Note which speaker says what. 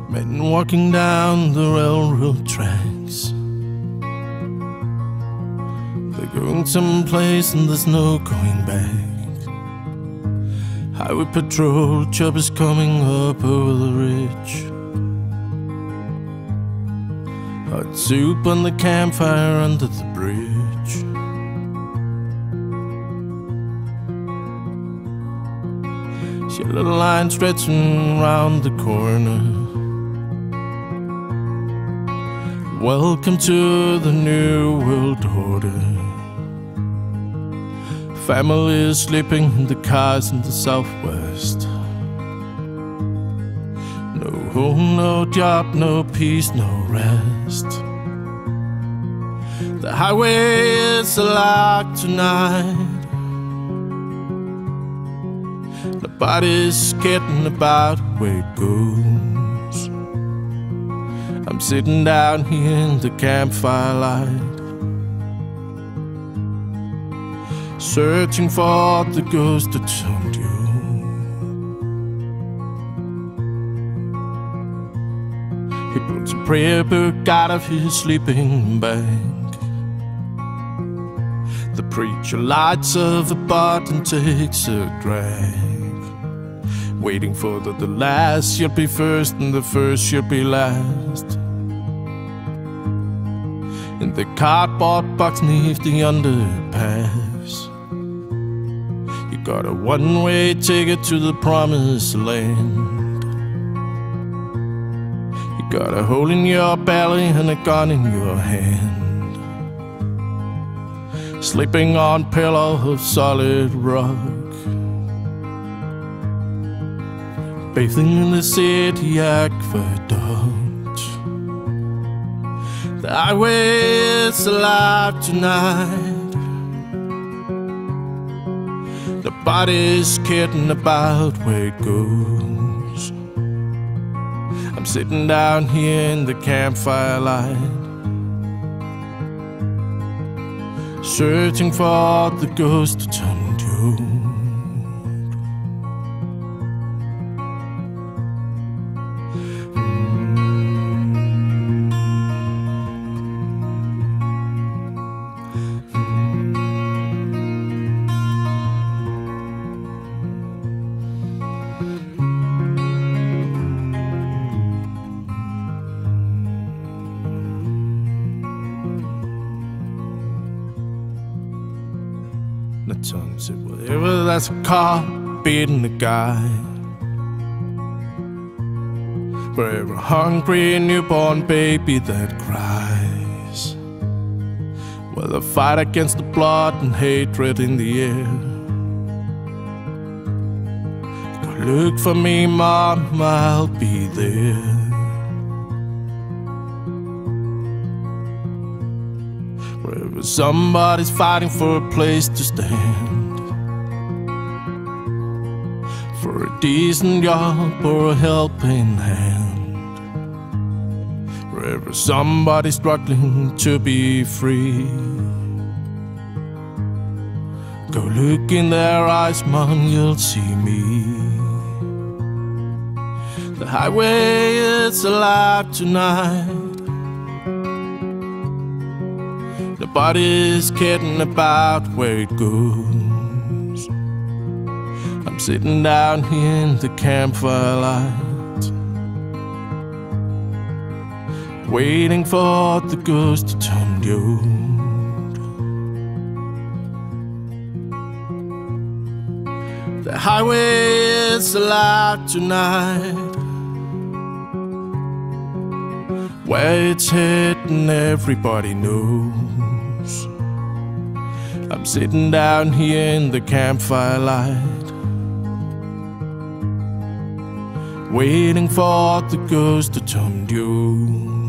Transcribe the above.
Speaker 1: Men walking down the railroad tracks. They're going someplace and there's no going back. Highway patrol choppers coming up over the ridge. Hot soup on the campfire under the bridge. Yellow line stretching round the corner. Welcome to the new world order. Families sleeping in the cars in the southwest. No home, no job, no peace, no rest. The highway is alive tonight. Nobody's kidding about where it goes. I'm sitting down here in the campfire light, searching for the ghost of Tom Joad. He pulls a prayer book out of his sleeping bag. The preacher lights up a pot and takes a drag, waiting for the last shall be first and the first shall be last. In the cardboard box neath the underpass, you got a one-way ticket to the promised land. You got a hole in your belly and a gun in your hand, sleeping on a pillow of solid rock, bathing in the city aqueduct. The highway is alive tonight. Nobody's kidding about where it goes. I'm sitting down here in the campfire light, searching for the ghost of Tom Joad. The tongue said, whatever, that's a car beating a guy. Forever hungry newborn baby that cries. Well, a fight against the blood and hatred in the air. Go look for me, Mom, I'll be there. Wherever somebody's fighting for a place to stand, for a decent job or a helping hand. Wherever somebody's struggling to be free, go look in their eyes, Mom, you'll see me. The highway is alive tonight. Nobody's kidding about where it goes. I'm sitting down here in the campfire light, waiting for the ghost of Tom Joad. The highway is alive tonight. Where it's heading, everybody knows. I'm sitting down here in the campfire light, waiting for the ghost of Tom Joad.